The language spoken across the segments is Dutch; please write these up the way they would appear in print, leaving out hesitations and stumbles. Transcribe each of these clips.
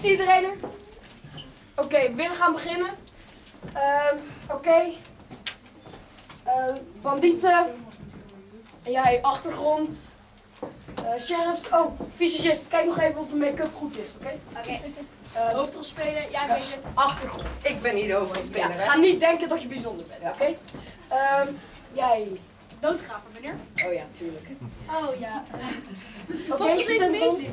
iedereen er? Oké, we willen gaan beginnen. Oké. Bandieten. En jij achtergrond. Sheriffs. Oh, fysicist. Kijk nog even of de make-up goed is, oké? Oké. Hoofdrolspeler, jij bent de achtergrond. Ik ben hier de hoofdrolspeler, hè? Ga niet denken dat je bijzonder bent, Ja. oké? Jij. Doodgraver, meneer. Oh ja, tuurlijk. Oh ja. Oké, Wat is deze meetlid?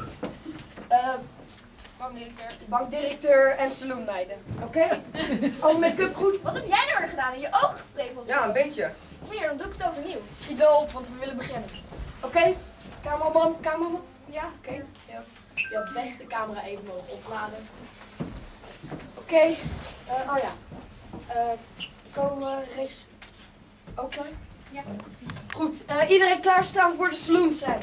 Bankdirecteur en saloonmeiden. Oké? Al make-up goed? Wat heb jij nou gedaan? In je ogen gepreveld? Ja, een beetje. Meneer, dan doe ik het overnieuw. Schiet wel op, want we willen beginnen. Oké? Cameraman. Ja, oké. Ja. Je had best de camera even mogen opladen. Oké. Oh ja. Race. Oké. Ja. Goed. Iedereen klaarstaan voor de saloon zijn.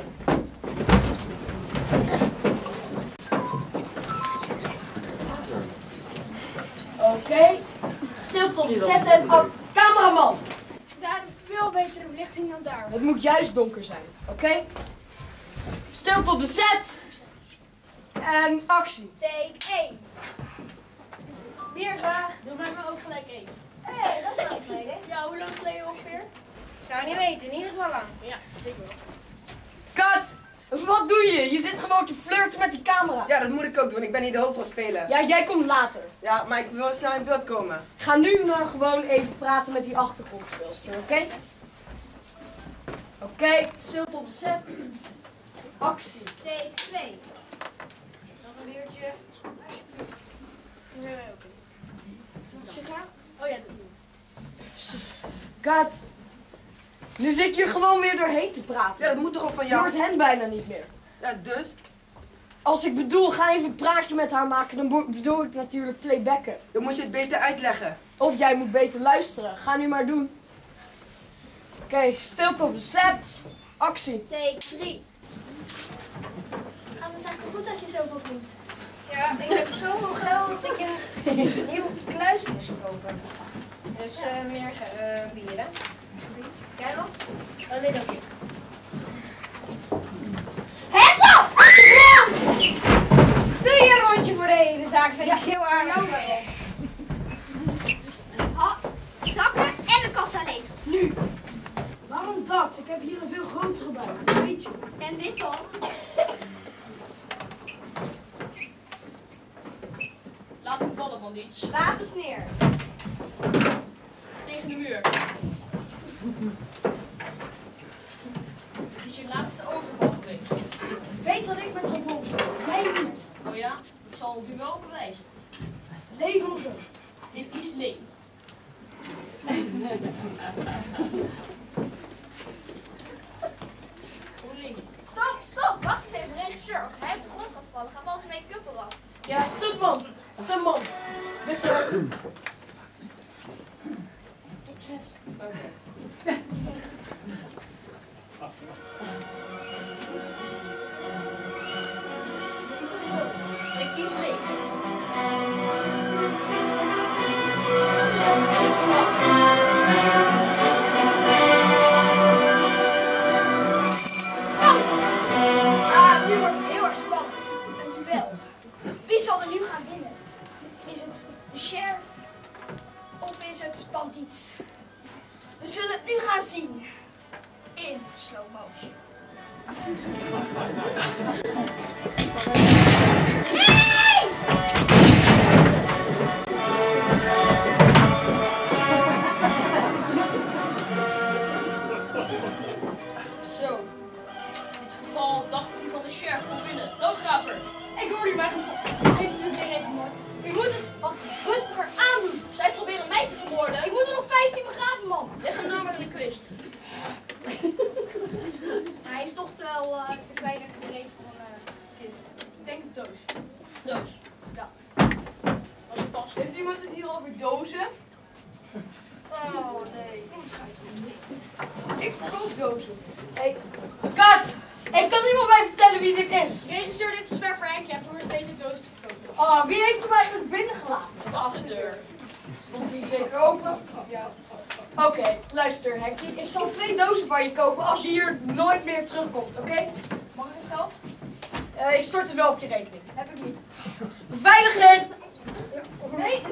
Oké. Stilte op set en cameraman. Daar heb ik veel betere belichting dan daar. Het moet juist donker zijn. Oké? Stilte op de set. En actie. Take 1. Weer graag. Doe mij maar ook gelijk 1. Hé, dat is lang geleden. Ja, hoe lang geleden ongeveer? Ik zou niet weten, in ieder geval lang. Ja, ik wel. Cut! Wat doe je? Je zit gewoon te flirten met die camera. Ja, dat moet ik ook doen. Ik ben hier de hoofdrolspeler. Ja, jij komt later. Ja, maar ik wil snel in beeld komen. Ga nu nou gewoon even praten met die achtergrondspeelster, oké? Oké, stilte op de set. Actie. Take 2. Nog een weertje. Oh ja, dat Cut! Nu zit je er gewoon weer doorheen te praten. Ja, dat moet toch ook van Je jou? hoort hen bijna niet meer. Ja, dus? Als ik bedoel, ga even een praatje met haar maken, dan bedoel ik natuurlijk playbacken. Dan moet je het beter uitleggen. Of jij moet beter luisteren. Ga nu maar doen. Oké, stilte op de set. Actie. Take 3. Het is eigenlijk goed dat je zoveel doet. Ja, ik heb zoveel geld dat ik een nieuwe kluis moest kopen. Dus meer bieren. Jij nog? Oh nee, dank je. Hands up! Doe je een rondje voor de hele zaak, vind ik heel aardig. Zakken en de kassa leeg. Nu. Waarom dat? Ik heb hier een veel grotere bij. Dat weet je. En dit dan? Laat hem vallen, man niets. Wapens neer. Tegen de muur. Het is je laatste overval geweest. Weet dat ik met gevolgen speel. Jij niet. Oh ja? Ik zal het u wel bewijzen. Leven of dood. Ik kies leven. GroenLinks. Stop, wacht eens even, regisseur. Als hij op de grond gaat vallen, gaat al zijn make-up eraf. Ja, stopman. Stopman. Wissel. Succes. Oké. Ik kies leven. Nu wordt het heel erg spannend. Een duel. Wie zal er nu gaan winnen? Is het de sheriff of is het bandiets? We zullen het nu gaan zien. In slow motion. Hey! Zo. In dit geval dacht ik u van de sheriff kon winnen. Doodgraver. Ik hoor u maar. Geef het u weer even, Mort. U moet het wat rustiger aandoen. Zij proberen mij te vermoorden. Ik moet er nog 15 begraven, man. Leg hem nou maar in de kist. Hij is toch wel te klein en te breed voor een kist. Ik denk een doos. Doos. Ja. Als het past. Heeft iemand het hier over dozen? Oh nee. Ik verkoop dozen. Hey, cut! Ik kan niemand mij vertellen wie dit is. Regisseur, dit is ver voor Henk. Je hebt hoor eens deze doos te verkopen. Oh, wie heeft hem eigenlijk binnengelaten? De attendeur. Stond die zeker open? Ja. Oké, luister Henkie. Ik zal 2 dozen van je kopen als je hier nooit meer terugkomt, oké? Mag ik het geld? Ik stort het wel op je rekening. Heb ik niet. Beveiliger! Nee.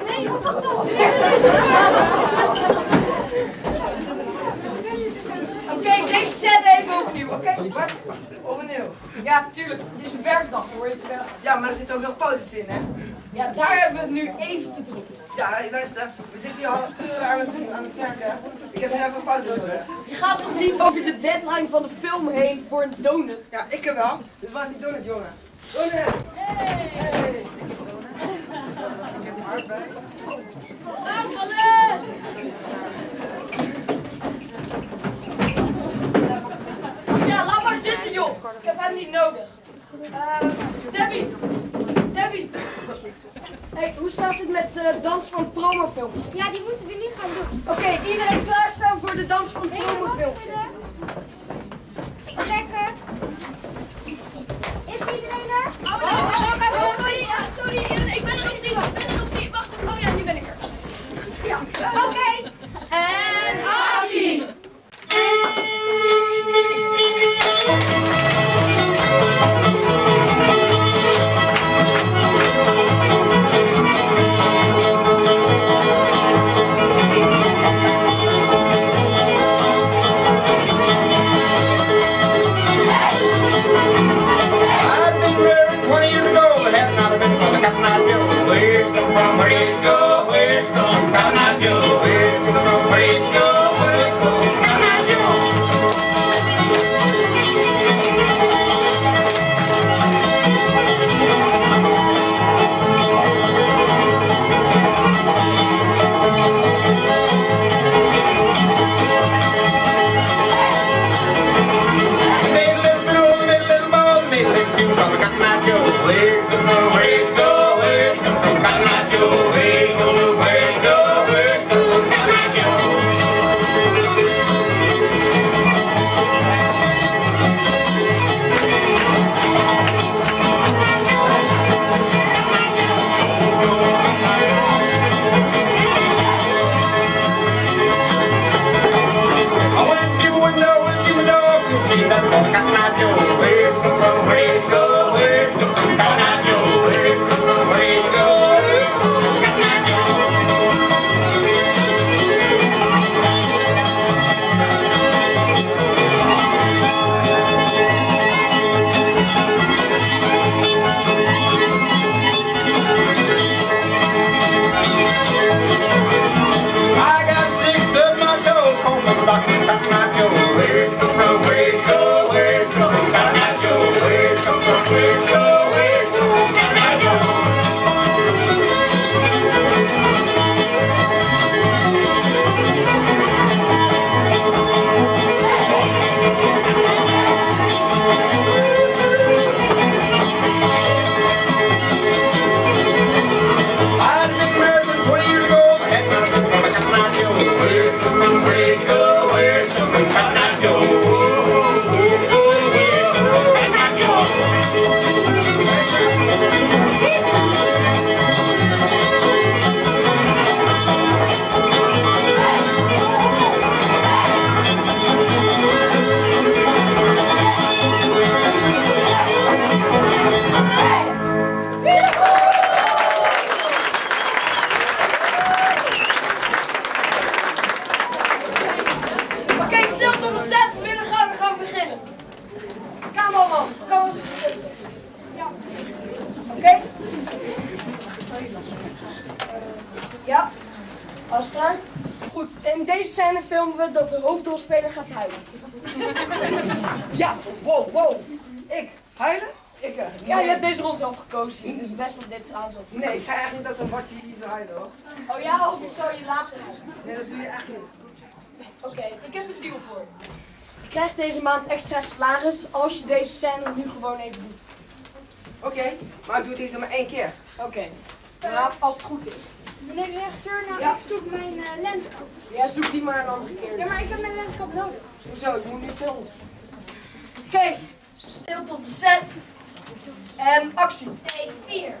Oké, deze set even opnieuw, oké? Wat? Overnieuw. Ja, tuurlijk. Het is een werkdag, hoor je het wel. Ja, maar er zitten ook nog pauzes in, hè? Ja, daar hebben we het nu even te druk. Ja, luister. We zitten hier al uren aan het werken. Ik heb nu even pauze nodig. Je gaat toch niet over de deadline van de film heen voor een donut? Ja, ik er wel. Dus waar is die donut, jongen? Donut! Hey! Ik heb die hard bij. Ja, laat maar zitten, joh. Ik heb hem niet nodig. Debbie. Hey, hoe staat het met de dans van het promofilm? Ja, die moeten we nu gaan doen. Oké, iedereen klaarstaan voor de dans van het promofilm. Strekken. Is iedereen er? Sorry, ik ben er nog niet. Wacht, oh ja, nu ben ik er. Oké. En actie! Ja, alles klaar? Goed, in deze scène filmen we dat de hoofdrolspeler gaat huilen. Ja, wow. Ik? Huilen? Ik er. Ja, je hebt deze rol zelf gekozen, dus best dat dit is aanzet. Nee, ik ga echt niet als een watje hier zo huilen, hoor. Oh ja, of ik zou je laten huilen? Nee, dat doe je echt niet. Oké, ik heb een deal voor je. Je krijgt deze maand extra salaris als je deze scène nu gewoon even doet. Oké, maar ik doe het deze maar 1 keer. Oké, nou, als het goed is. Meneer de regisseur, nou Ja. ik zoek mijn lenskap. Ja, zoek die maar een andere keer. Ja, maar ik heb mijn lenskap nodig. Hoezo? Ik moet nu filmen. Oké, stilte op de set. En actie. 2, 4.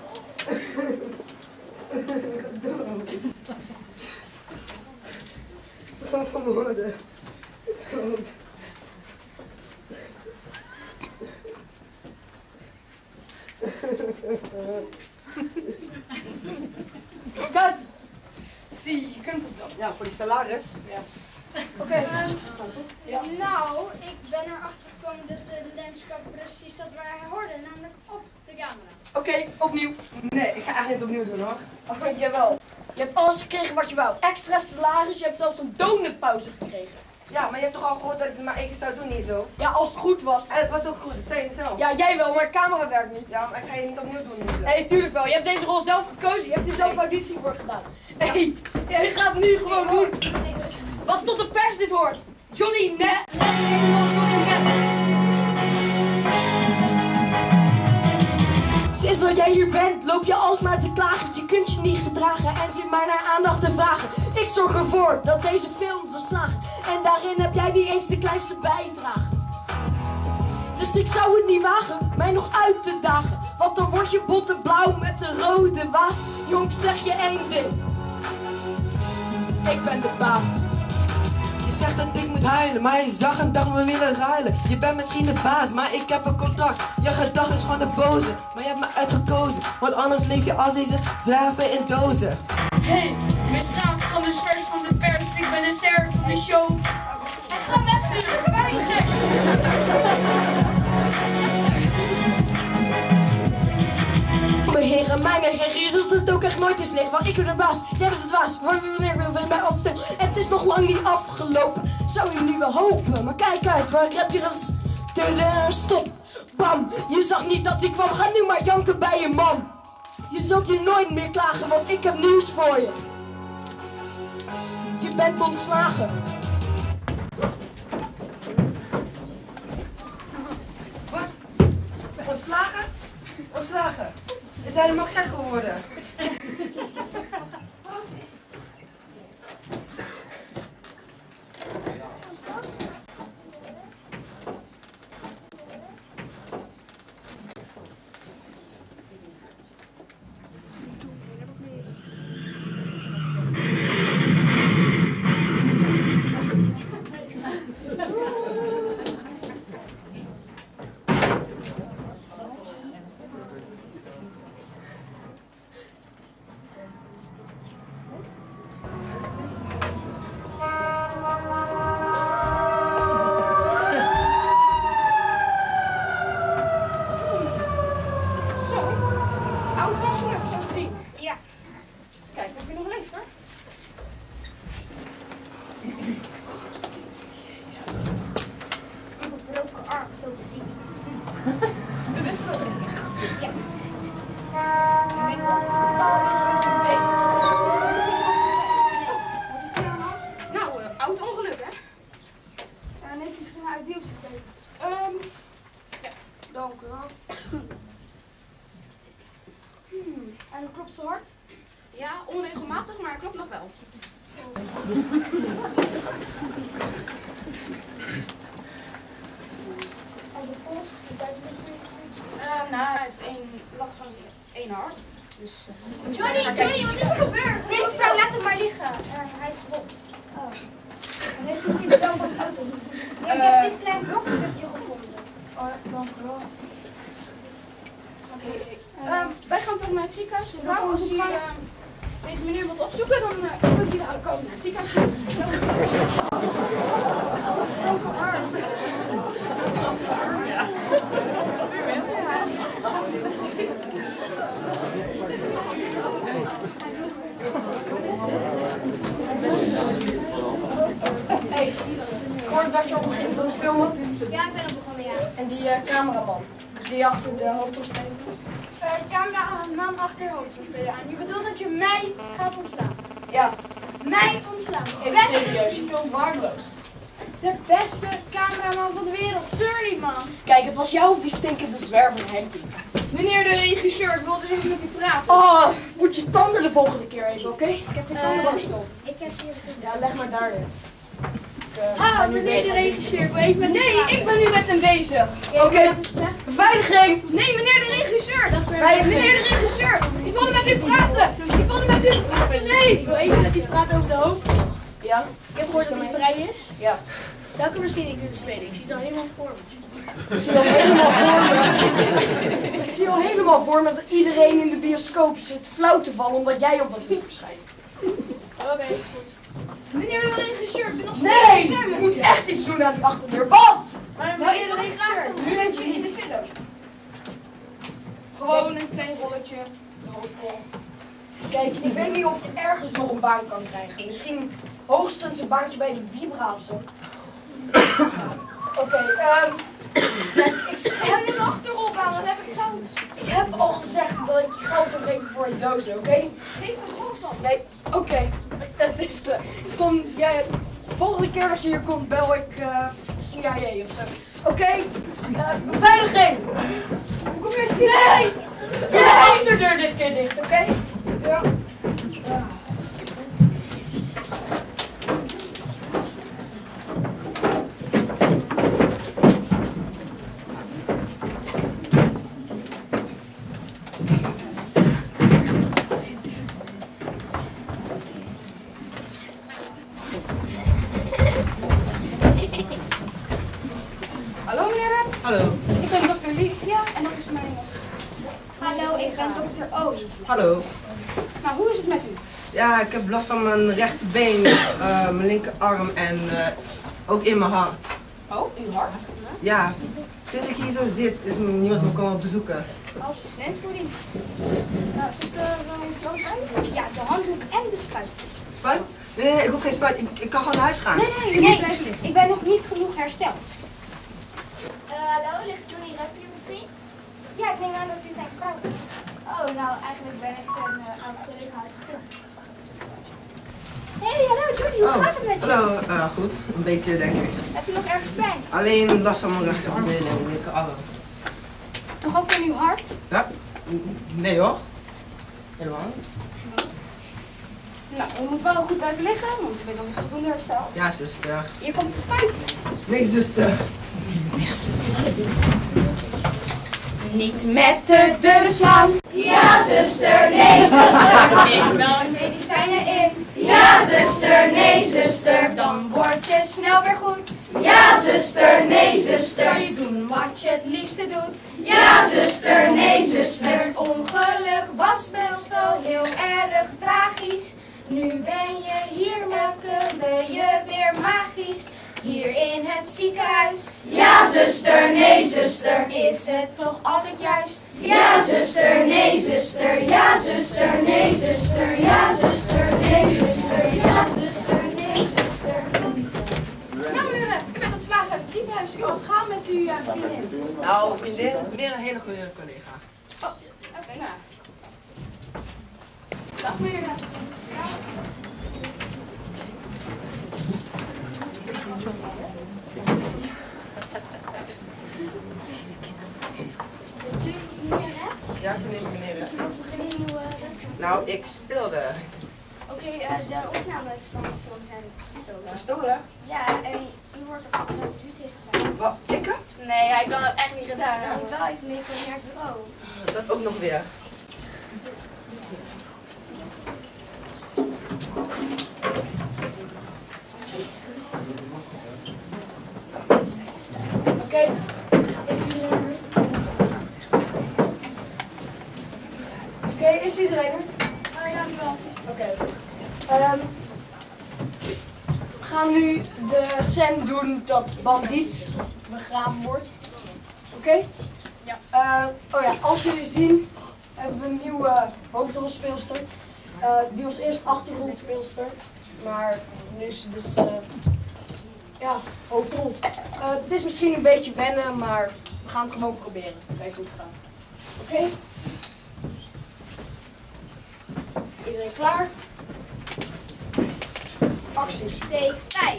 Kat! Zie, je kunt het wel. Ja, voor die salaris. Oké. Ja. Nou, ik ben erachter gekomen dat de lenskap precies zat waar hij hoorde, namelijk op de camera. Oké, opnieuw. Nee, ik ga echt niet opnieuw doen hoor. Oh, jawel. Je hebt alles gekregen wat je wou. Extra salaris, je hebt zelfs een donutpauze gekregen. Ja, maar je hebt toch al gehoord dat ik het maar één keer zou doen, niet zo? Ja, als het goed was. En het was ook goed, dat zei je zelf. Ja, jij wel, maar de camera werkt niet. Ja, maar ik ga je niet opnieuw doen, niet zo. Nee, tuurlijk wel. Je hebt deze rol zelf gekozen. Je hebt er zelf auditie voor gedaan. Nee, jij gaat het nu gewoon doen. Wacht tot de pers dit hoort. Johnny, net. Sinds dat jij hier bent, loop je alsmaar te klagen. Je kunt je niet gedragen en zit maar naar aandacht te vragen. Ik zorg ervoor dat deze film zal slagen. En daarin heb jij niet eens de kleinste bijdrage. Dus ik zou het niet wagen, mij nog uit te dagen. Want dan word je bot en blauw met de rode waas. Jongens, zeg je één ding. Ik ben de baas. Je zegt dat ik moet huilen, maar je zag een dag me willen ruilen. Je bent misschien de baas, maar ik heb een contract. Je gedag is van de boze, maar je hebt me uitgekozen. Want anders leef je als deze zwerven in dozen. Hey, misdraad van de vers van de pers. Ik ben de ster van de show. En ga weg, veilig. Mijn heren, mijn regie is het ook echt nooit is licht. Want ik ben de baas, jij bent het waas. Wanneer wil je mij altijd stil? Het is nog lang niet afgelopen. Zou je nu wel hopen? Maar kijk uit, waar heb je eens? Stop, bam. Je zag niet dat ik kwam. Ga nu maar janken bij je man. Je zult hier nooit meer klagen, want ik heb nieuws voor je. Je bent ontslagen. Wat? Ontslagen? Ontslagen? We zijn helemaal gek geworden. Zo te zien. Bewust wel. Ja. Nou, auto-ongeluk, hè? En heeft misschien uit nieuws gekregen. Ja, dank u wel. En hoe klopt zo hard? Ja, onregelmatig, maar klopt nog wel. En de pols, de Duitse misbruik. Nou, hij heeft last van één hart. Dus, Johnny, wat is er gebeurd? Nee, mevrouw, laat hem maar liggen. Hij is gewond. Oh. En heeft u iets zelf van de auto? Nee, ik heb dit klein blokstukje gevonden. Oh, dank u wel. wij gaan toch naar het ziekenhuis. Mevrouw, als u deze meneer wilt opzoeken, dan kunt u komen naar het ziekenhuis. Hey, ik hoorde dat je al begint met filmen. Ja, ik ben al begonnen, ja. En die cameraman, die achter de hoofdrolspeler. Cameraman achter de hoofdrolspeler aan. Je bedoelt dat je mij gaat ontslaan? Ja, Mij ontslaan? even serieus, je filmt waardeloos. De beste cameraman van de wereld, sorry man. Kijk, het was jou of die stinkende zwerver Henkie. Meneer de regisseur, ik wilde eens even met u praten. Oh, moet je tanden de volgende keer even, oké? Ik heb geen tandenborstel. Ik heb hier Ja, leg maar daar weer. meneer de regisseur, ik wil even met Nee, ik ben nu met hem bezig. Oké, beveiliging! Nee, meneer de regisseur. Veiliging. Meneer de regisseur, ik wilde met u praten. Ik wilde met u praten, nee. Ik wil even met u praten over de hoofdrol. Ja? Ik heb gehoord dat hij vrij is. Ja. Welke misschien ik willen spelen? Ik zie het al helemaal voor me. Ik zie al helemaal voor me. Ik zie al helemaal voor me dat iedereen in de bioscoop zit flauw te vallen omdat jij op dat lied verschijnt. Oké, is goed. Meneer de regisseur, ik ben nog steeds Nee, niet klaar je met moet je. echt iets doen aan die achterdeur. Wat? Maar Nou, meneer ik de wil graag regisseur. een rolletje in de film. Gewoon een klein rolletje. Een hoofdrol. Kijk, ik weet niet of je ergens nog een baan kan krijgen. Misschien hoogstens een baantje bij de Vibra of zo. Oké, kijk, ik En een achterrolbaan, dat heb ik goud. heb al gezegd dat ik je geld zou geven voor je dozen, oké? Geef toch op dan. Nee, oké. Het is klaar. De volgende keer dat je hier komt, bel ik CIA of zo. Oké, beveiliging! Kom eens, nee! De achterdeur dit keer dicht, oké? Ja. Hallo meneer Rep. Hallo. Ik ben dokter Livia en dat is mijn assistent. Hallo, ik ben dokter O. Hallo. Nou, hoe is het met u? Ja, ik heb last van mijn rechterbeen, mijn linkerarm en ook in mijn hart. Oh, uw hart? Ja, sinds ik hier zo zit, is niemand me komen bezoeken. Oh, zwemvoeding. Nou, is er een vrouw bij? Ja, de handdoek en de spuit. Spuit? Nee, ik hoef geen spuit. Ik kan gewoon naar huis gaan. Nee, ik ben nog niet genoeg hersteld. Hallo, ligt Johnny Rep hier misschien? Ja, ik neem aan dat u zijn vrouw bent. Oh, nou, eigenlijk ben ik zijn oude collega uit de film. Hey, hallo Johnny, hoe gaat het met je? Hallo, goed. Een beetje, denk ik. Heb je nog ergens pijn? Alleen last van mijn rechterbeen en mijn linkerarm. Toch ook in uw hart? Ja? Nee hoor. Helemaal niet. Nou, u moet wel goed blijven liggen, want u bent nog niet voldoende hersteld. Ja, zuster. Je komt de spuit. Nee, zuster. Niet met de deuren slaan. Ja, zuster, nee, zuster. Neem wel medicijnen in. Ja, zuster, nee, zuster. Dan word je snel weer goed. Ja, zuster, nee, zuster. Kan je doen wat je het liefste doet. Ja, zuster, nee, zuster. Het ongeluk was best wel heel erg tragisch. Nu ben je hier, maken we je weer magisch. Hier in het ziekenhuis. Ja, zuster, nee, zuster. Is het toch altijd juist? Ja, zuster, nee, zuster. Ja, zuster, nee, zuster. Ja, zuster, nee, zuster. Ja, zuster, nee, zuster. Nou meneer Rep, u bent ontslagen uit het ziekenhuis. U was gaan met uw vriendin. Nou, vriendin, weer een hele goede collega. Oké, nou. Dag meneer Rep. Ja, ze neemt meneer. Ook toch geen nieuwe restaurant? Nou, ik speelde. Oké, de opnames van de film zijn gestolen. Gestolen? Ja, en u wordt ook dat u het heeft gedaan. Wat? Ik? Nee, hij kan het echt niet gedaan Nou, hebben. wel even mee naar het bureau. Dat ook nog weer. Oké, is iedereen er? Oké, is iedereen er? Dankjewel. Oké. We gaan nu de scène doen dat bandiet begraven wordt. Oké? Ja. Oh ja, als jullie zien, hebben we een nieuwe hoofdrolspeelster. Die was eerst achtergrondspeelster, maar nu is ze dus ja, hoofdrol. Het is misschien een beetje wennen, maar we gaan het gewoon proberen. Kijken hoe het gaat. Oké? Iedereen klaar? Acties. Take 5.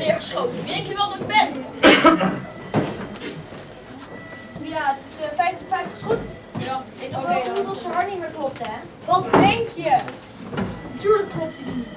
neergeschoten. Weet je wel dat ik ben? Ja, het is 50-50 is goed. Ja. Ik hoop wel dat onze hart niet meer klopt, hè? Wat denk je? Natuurlijk klopt het niet.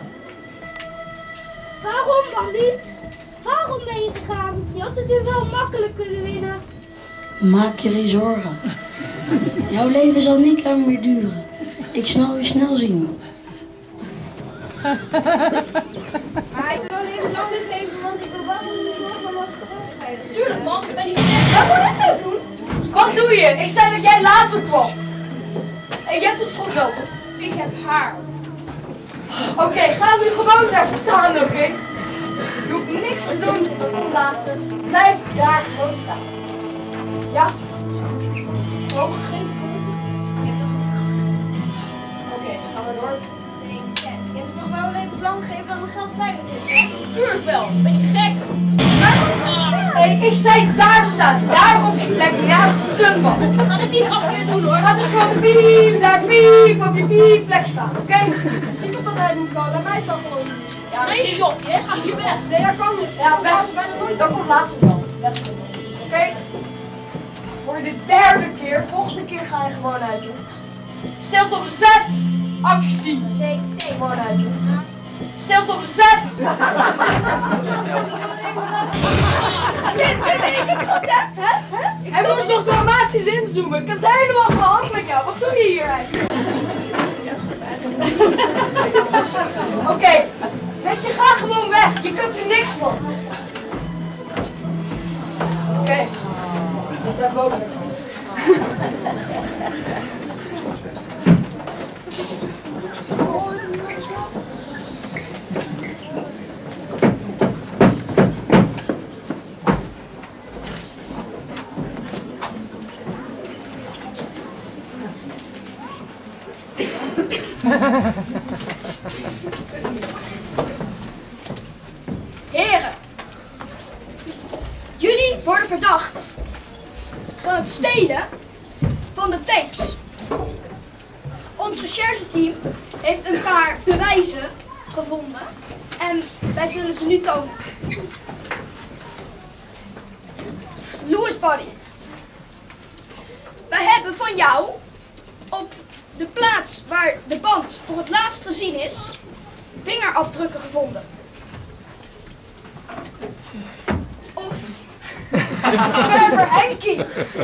Waarom dan niet? Waarom ben je gegaan? Je had het nu wel makkelijk kunnen winnen. Maak je geen zorgen. Jouw leven zal niet lang meer duren. Ik zal je snel zien. Maar hij wil even lang niet leven, want ik wil wel moeten zorgen dat het gewoon veilig is. Tuurlijk man, ik ben niet gek. Wat doe je? Ik zei dat jij later kwam. En je hebt het schotgeld. Ik heb haar. Oké, ga nu gewoon daar staan, oké? Je hoeft niks te doen later. Blijf daar gewoon staan. Ja? Hoog gegeven? Oké, gaan we door. Nee, zeg. Je hebt toch wel even plan gegeven dat mijn geld veilig is, hè? Tuurlijk wel, ben je gek? Hey, ik zei daar staan. Daar op die plek naast de stuntman. Ik ga dit niet 8 keer doen hoor. Ga dus gewoon piep, daar piep, op die piep plek staan, oké? Ziet op dat hij niet kan, laat mij het dan gewoon doen. Ja, Nee, shot, hè? Ga hier weg. Nee, dat kan niet. Ja, Dat is bijna nooit. dat komt later wel. Oké? Voor de derde keer, volgende keer ga je gewoon uit, joh. Stilte op de set! Actie! Nee, Gewoon uit, joh. Stilte op de set! Hij moest nog dramatisch inzoomen. Ik heb het helemaal gehad met jou. Wat doe je hier eigenlijk? Oké, weet je, ga gewoon weg. Je kunt er niks van. Oké. Dat daar boven. Heren, jullie worden verdacht van het stelen van de tapes. Ons rechercheteam heeft een paar bewijzen gevonden en wij zullen ze nu tonen. Louis Body. Wij hebben van jou op de plaats waar de band voor het laatst gezien is, vingerafdrukken gevonden. Of zwerver Henkie.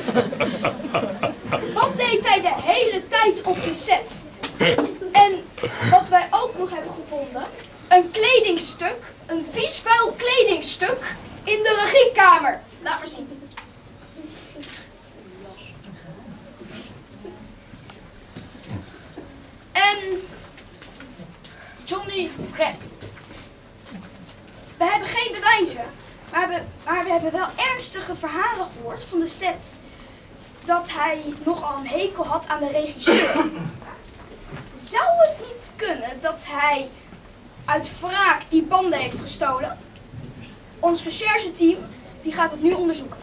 Wat deed hij de hele tijd op de set? En wat wij ook nog hebben gevonden, een kledingstuk, een vies vuil kledingstuk in de regiekamer. Laat maar zien. En Johnny Rep. We hebben geen bewijzen, maar we hebben wel ernstige verhalen gehoord van de set dat hij nogal een hekel had aan de regisseur. Zou het niet kunnen dat hij uit wraak die banden heeft gestolen? Ons rechercheteam die gaat het nu onderzoeken.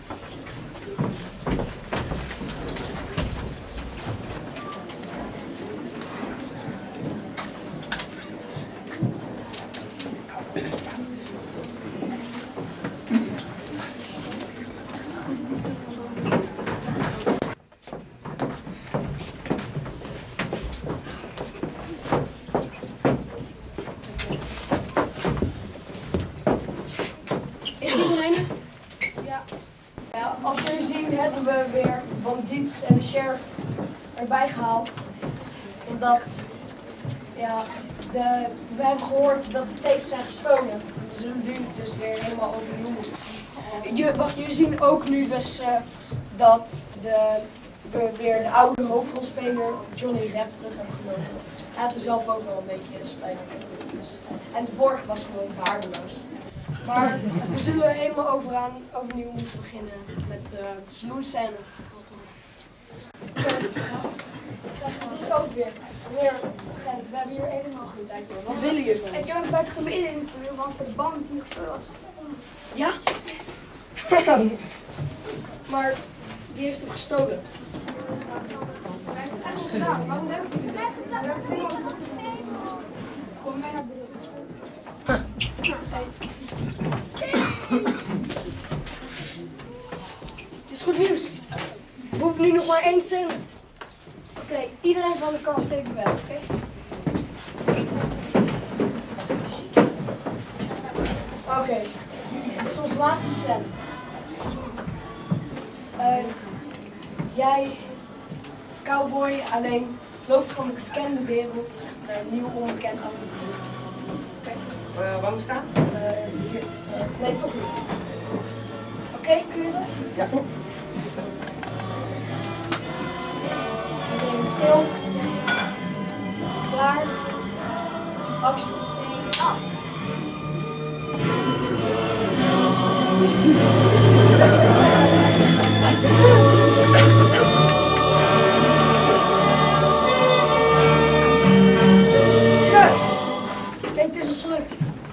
Ja, als jullie zien hebben we weer bandiets en de sheriff erbij gehaald. Omdat, ja, we hebben gehoord dat de tapes zijn gestolen. We zullen nu dus weer helemaal overnieuw moeten. Wacht, jullie zien ook nu dus dat we weer de oude hoofdrolspeler Johnny Rep terug hebben genomen. Hij had er zelf ook wel een beetje spijt van. Dus, en de vorige was gewoon waardeloos. Maar we zullen helemaal overnieuw moeten beginnen met de saloonscène. Dit ook weer. Meneer Gent, we hebben hier helemaal geen tijd voor. Wat willen jullie van ons? Ik heb een buiten gemidden in het want de band die gestolen was. Ja? Maar wie heeft hem gestolen? Hij heeft het echt niet gedaan. Waarom hebben jullie het gedaan? Kom maar naar beneden. één scène. Oké, iedereen van de kast steekt wel, oké? Oké, dit is onze laatste scène. Jij, cowboy, alleen loopt van de bekende wereld naar een nieuw onbekend avontuur. Waar moet staan? Hier. Nee, toch niet. Oké, kun je dat? Ja. Iedereen stil. Klaar. Actie. Kut! Kijk, het is ons gelukt.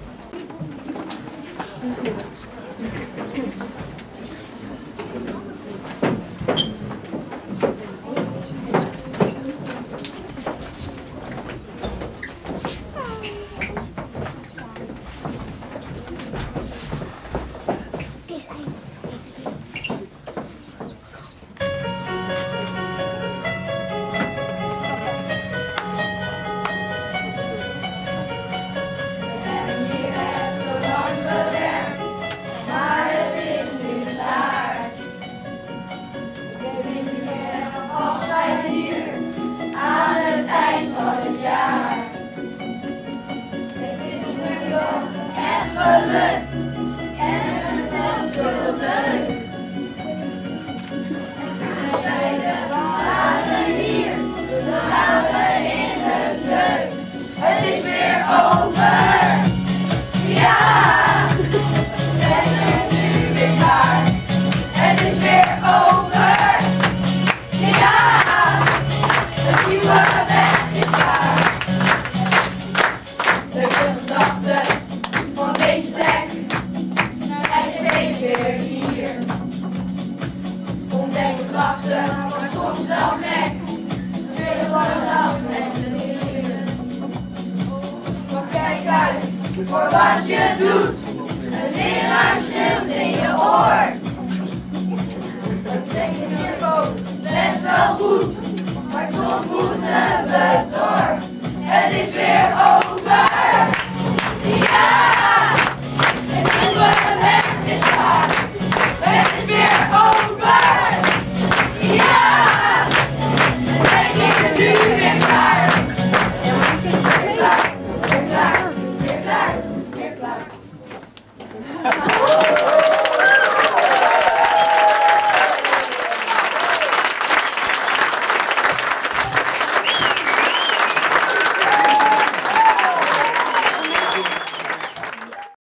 Voor wat je doet, een leraar schreeuwt in je oor. Dat klinkt hier ook best wel goed, maar toch moeten we door. Het is weer